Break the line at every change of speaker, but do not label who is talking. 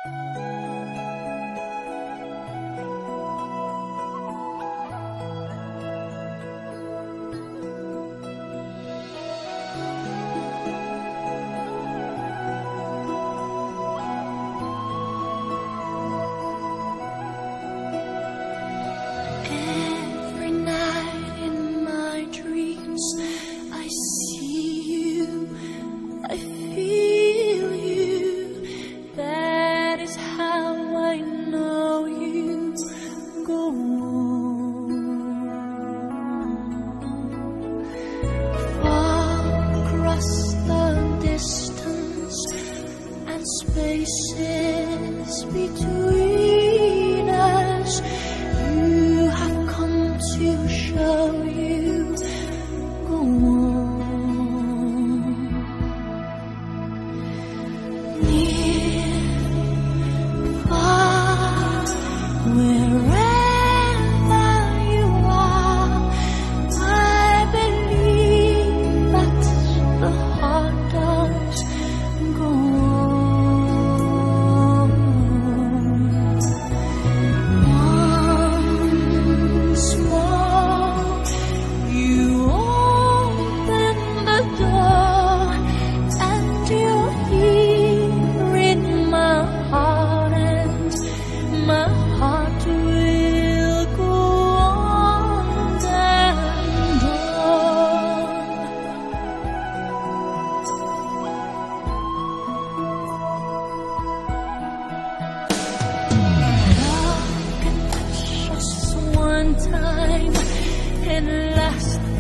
Spaces between us, you have come to show you go on. Near, far, wherever you are, I believe that the heart does go on. Once more, you open the door, and you're here in my heart, and my heart will go on and on. Love can touch us one time and last